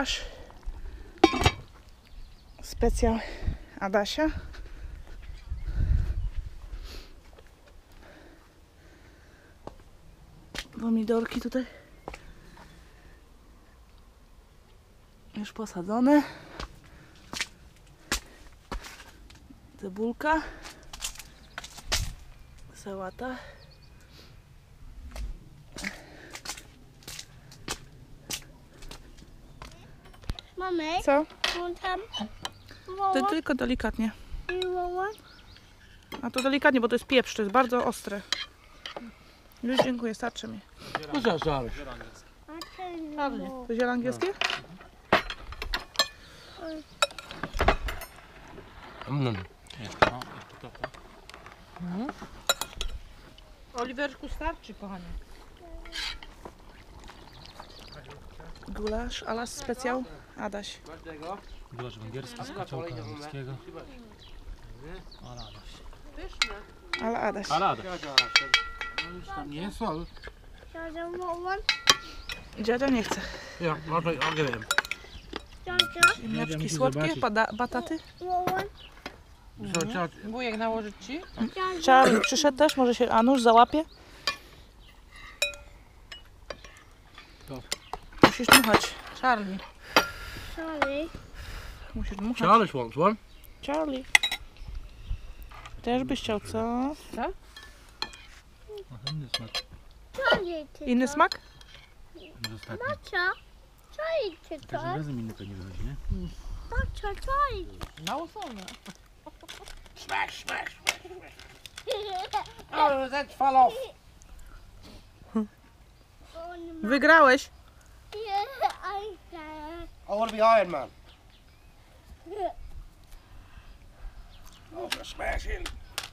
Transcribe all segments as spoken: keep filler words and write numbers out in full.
gulasz. Specjal Adasia. Pomidorki tutaj już posadzone. Cebulka. Sałata. Mamy? Co? Tam. To tylko delikatnie. A to delikatnie, bo to jest pieprz, to jest bardzo ostre. Już dziękuję, starczy mi. Co za żarsz? To ziele angielskie? Mm. Mhm. Oliwerku, starczy, kochanie. Gulasz, alas specjal Adaś. Gulasz węgierski z kociołka angielskiego. Ale Adaś. Pyszne. Ale Adaś. Ale Adaś. Tam nie jest sol. Dziadzia nie chce. Ja, może ogryłem. Ziemniaczki słodkie, pada, bataty. Wujek nałożyć ci? Charlie przyszedł też, może się Anusz załapie. To. Musisz dmuchać. Charlie. Sorry. Musisz dmuchać. Charles wants one. Charlie. Też byś chciał, co? Inny smak. Sorry, ty Inny smak? Ostatni. Macia. Sorry, ty Za każdym razem inny pewnie wychodzi, nie? Macia, sorry. Mało słone. Smash, smash, smash. Oh, that fell off. Wygrałeś. I want to be Iron Man. Oh, for smashing.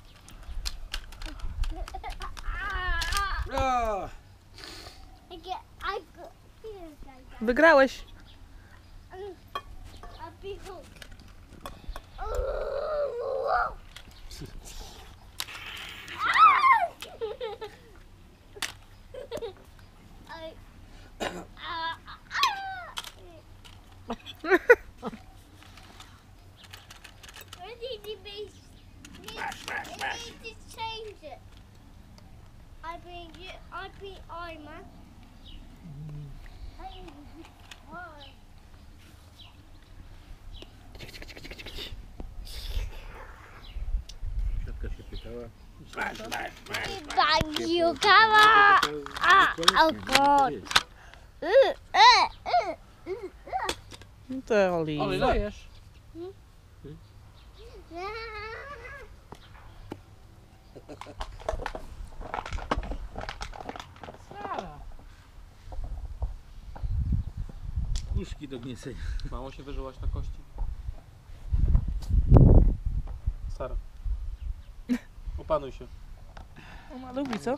Oh. I get, I go. Wygrałeś. A big hook. I beat you. I beat Iron Man. Siatka się pytała. Smash, smash, smash. Bag you, come on. Ah, oh God. Uh, uh, uh. To Oli. Oli, dajesz. Sara. Puszki do gniecenia. Mało się wyżyłaś na kości? Sara. Opanuj się. Ona lubi, co?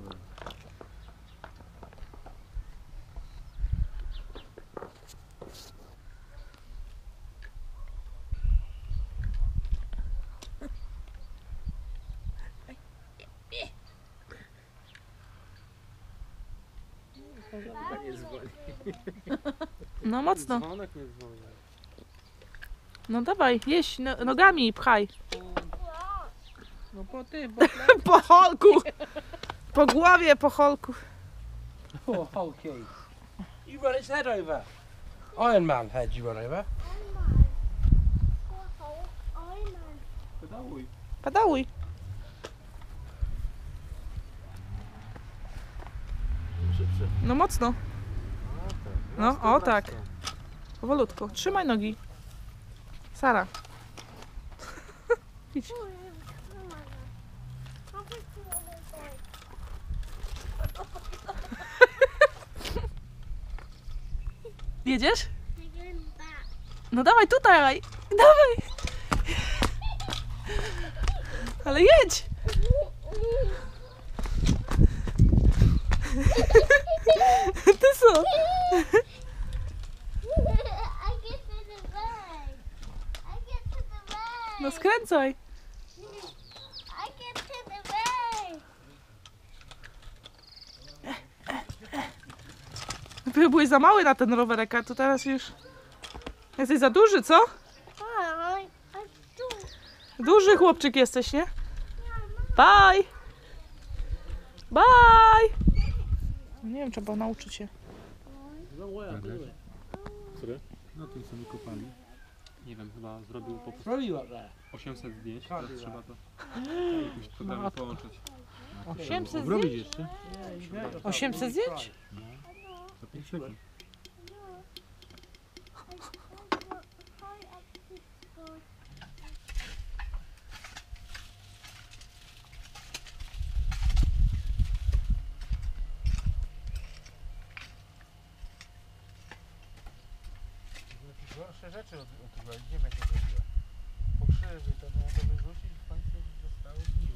No mocno. Dzwonek nie dzwoni. No dawaj, jeść no, nogami pchaj. No po ty, bo... Po holku. Po głowie, po holku. Oh, okay. You run its head over. Iron Man head you run over. Pedałuj. Pedałuj. No mocno. No, o tak. Powolutku. Trzymaj nogi. Sara. Idź. Jedziesz? No dawaj tutaj. Dawaj. Ale jedź. Ty co? No skręcaj. Byłeś za mały na ten rowerek, a tu teraz już Jesteś za duży, co? I, I do. Duży chłopczyk jesteś, nie? Bye! Bye! Nie wiem, trzeba nauczyć się. Który? No tym co mi kopali. Nie wiem, chyba zrobił po prostu Throw you up there. osiemset zdjęć, Can't teraz do trzeba that. to jakimś programie połączyć. osiemset Zrobić zdjęć? jeszcze? osiemset zdjęć? Za pięć sekund. Gorsze rzeczy od, od tego, nie wiem jak to zrobiła. Pokrzywy, to miała to wyrzucić, w końcu zostało zgniło.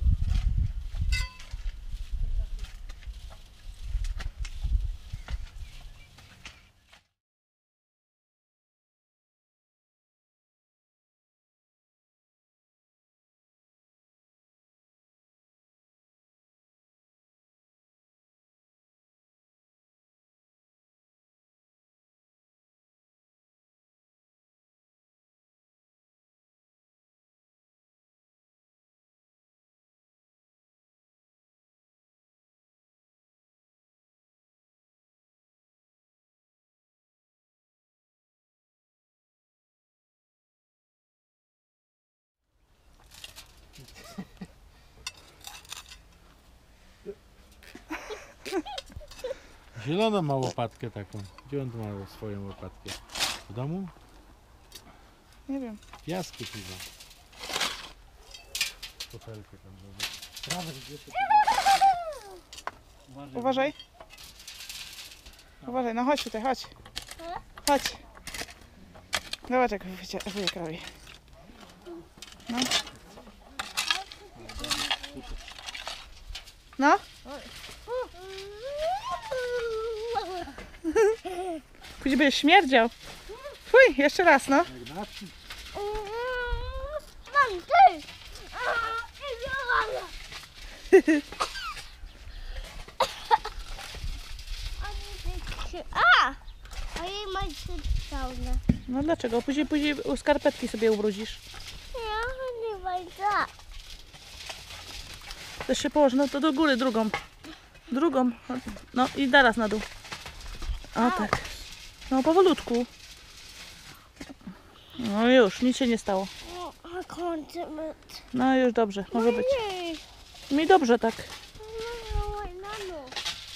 Zielona ma łopatkę taką. Gdzie on tu ma swoją łopatkę? W domu? Nie wiem. W piasku chyba. Kofelkę tam zrobię. Prawe, gdzie to? Uważaj. Uważaj. Uważaj, no chodź tutaj, chodź. Chodź. Zobacz jak wycie- wujek robi. No. No? Później będziesz śmierdział. Fuj, jeszcze raz, no. Mam ty! A! A jej ma się cały. No dlaczego? Później, później skarpetki sobie ubrudzisz. Ja nie będę. Też się położ, no to do góry, drugą. Drugą. No i teraz na dół. O tak. No powolutku. No już, nic się nie stało. I can't do it. No już dobrze, może być. Nie. Mi dobrze tak. No, no, no.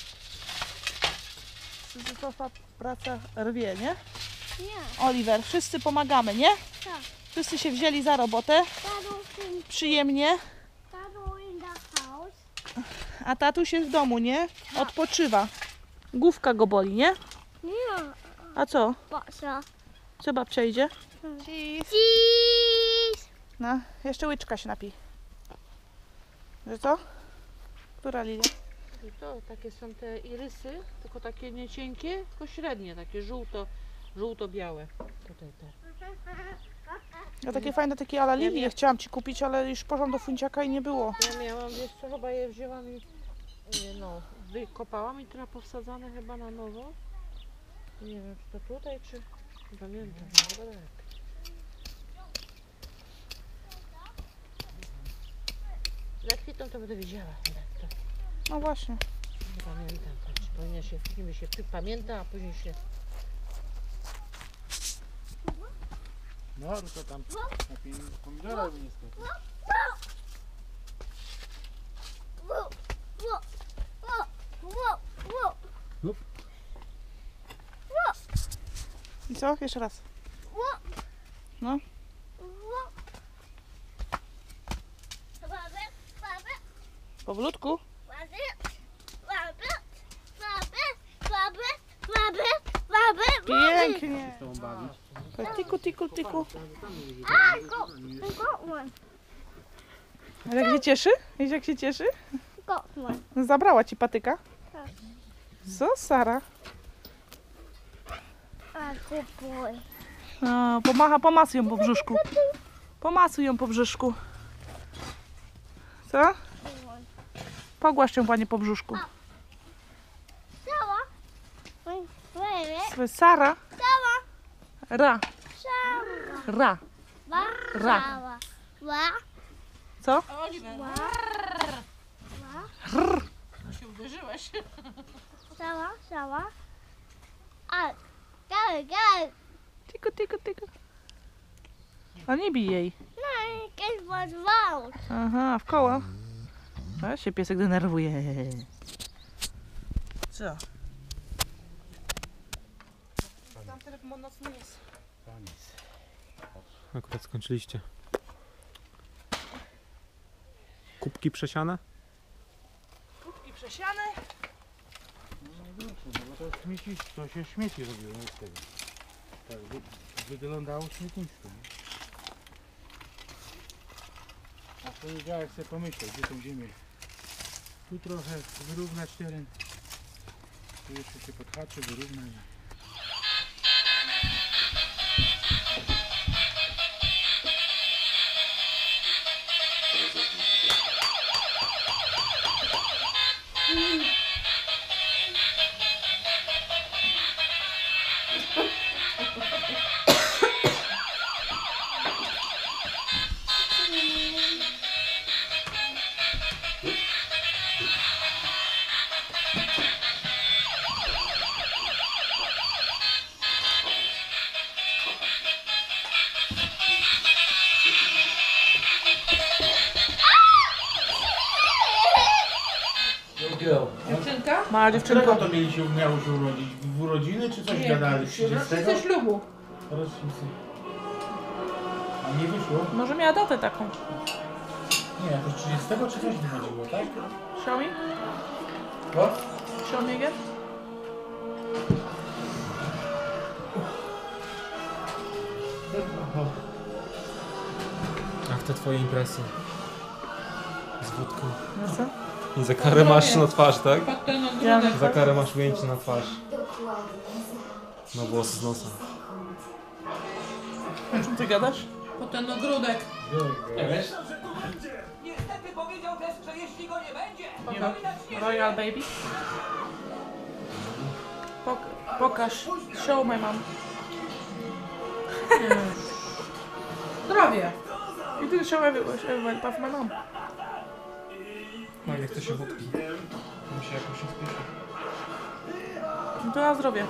Syzyfowa praca rwie, nie? Nie. Oliver, wszyscy pomagamy, nie? Tak. Wszyscy się wzięli za robotę. Tato in, Przyjemnie. tato in the house. A tatuś jest w domu, nie? Odpoczywa. Główka go boli, nie? Nie. A co? Babcia. Co babcia idzie? Cheese. No, jeszcze łyczka się napij. Że co? Która Lilia? I to takie są te irysy, tylko takie nie cienkie, tylko średnie, takie żółto, żółto-białe. Tutaj te. Ja takie fajne, takie ala Lili, ja chciałam ci kupić, ale już poszłam do funciaka i nie było. Ja miałam, wiesz co, chyba je wzięłam i nie, no, wykopałam i teraz powsadzane chyba na nowo. Nie wiem, czy to tutaj, czy... Nie pamiętam, chyba tak. Za kwitą to będę wiedziała. Tak, to No właśnie. nie pamiętam, tak, czy powinna się, niby się pamięta, a później się... No, tylko tam lepiej pomidora by nie skoczył. Whoa, whoa, whoa, whoa, whoa. Hup. Whoa, I co? Jeszcze raz. whoa. No. Whoa. Rabbit, rabbit, Powolutku. rabbit, rabbit, rabbit, rabbit, rabbit, rabbit, rabbit. Pięknie. Z tobą bawić. Tiku, tiku, tiku. Ah, I got, I got one. A jak się cieszy? Wiesz jak się cieszy? Got one. Zabrała ci patyka. Tak. Co, Sara? Ah, good boy. A, pomacha, pomasuj ją po brzuszku. Pomasuj ją po brzuszku. Co? Good one. Pogłaszcz ją, panie, po brzuszku. Sarah. Wait, wait, To jest Sara. Sarah, Ra. Sarah. Ra. Warszawa. Wa. Co? Oliver, Wa. no się uderzyłeś. Szała, szała. A. Go, go. Tyku, tyku, tyku. A nie bij jej. No, it was wild. Aha, w koło. A się piesek denerwuje. Co? Tam telefon nocny jest. Akurat skończyliście. Kubki przesiane? Kubki przesiane. No dobrze, no bo to śmieci, to się śmieci robiło no z tego. Tak, wy, wyglądało śmietnisko. nie? A poniedziałek sobie pomyślał, gdzie tą ziemię. Tu trochę wyrównać teren. Tu jeszcze się podhaczy, wyrówna. i- Dziewczynka? Mała dziewczynka. to mieli się, miało się urodzić? W urodziny czy coś Nie, gadali? rocznicę ślubu. Rocznicy. A nie wyszło? Może miała datę taką. Nie, to trzydziestego czy coś wychodziło, tak? Show me? What? Show me again? Jak te twoje impresje? Z wódką. No co? I za karę masz na twarz, tak? Pod ten Ja- ogródek. Za karę masz ujęcie na twarz. No włosy z nosa. O czym ty gadasz? Pod ten ogródek. Nie wiesz? Niestety powiedział też, że jeśli go nie będzie, to Nie ma. powinna śnieżyć. Royal baby. Pok pokaż. Show my mom. Zdrowie. You didn't show everybody, everybody but my mom. No nie chce się wódki. Mi się jakoś nie spieszy. No to na zdrowie.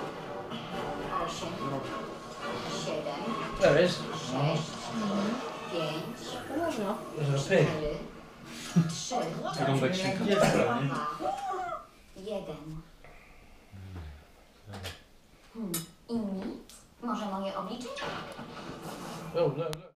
Nie wiesz? Że pyk. Wygląda jak świnka. Jeden. Hmm. I nic? Może moje oblicze? Oh, no, no.